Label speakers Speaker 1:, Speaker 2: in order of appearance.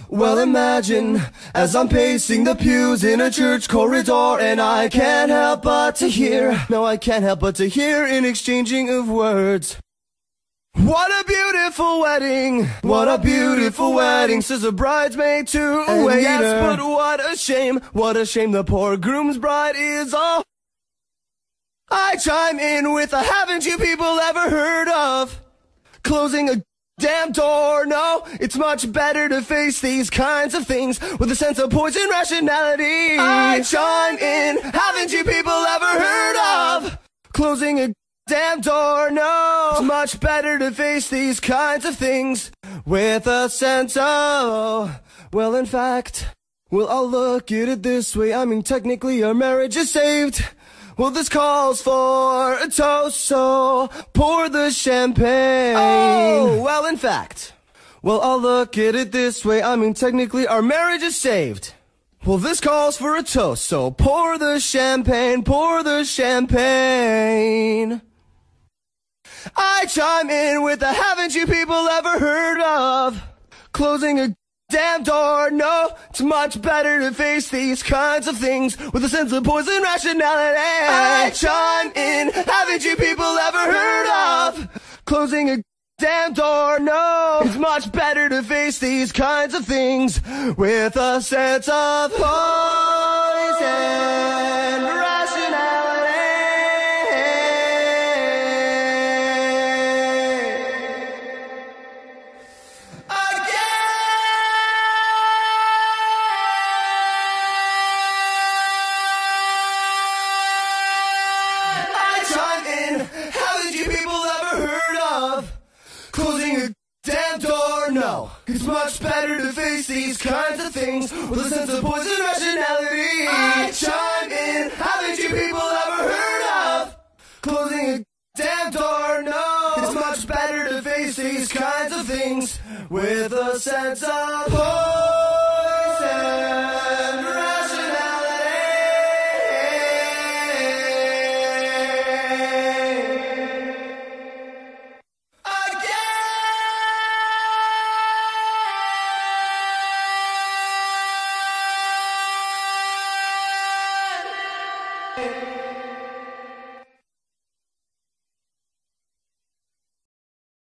Speaker 1: Well, imagine as I'm pacing the pews in a church corridor, and I can't help but to hear, no, I can't help but to hear an exchanging of words. What a beautiful wedding, what a beautiful wedding, says a bridesmaid to a waiter. Yes, but what a shame the poor groom's bride is all. I chime in with a haven't you people ever heard of closing a damn door? No, it's much better to face these kinds of things with a sense of poise and rationality. I chime in, haven't you people ever heard of closing a damn door? No, it's much better to face these kinds of things with a sense of, well, in fact, we'll all look at it this way. I mean, technically our marriage is saved. Well, this calls for a toast, so pour the champagne. Oh, well, in fact, well, I'll look at it this way. I mean, technically, our marriage is saved. Well, this calls for a toast, so pour the champagne, pour the champagne. I chime in with the haven't you people ever heard of closing a damn door? No, it's much better to face these kinds of things with a sense of poise and rationality. I chime in, haven't you people ever heard of closing a damn door? No, it's much better to face these kinds of things with a sense of poise and rationality. Haven't you people ever heard of closing a damn door? No, it's much better to face these kinds of things with a sense of poise and rationality. I chime in, haven't you people ever heard of closing a damn door? No, it's much better to face these kinds of things with a sense of poise and rationality.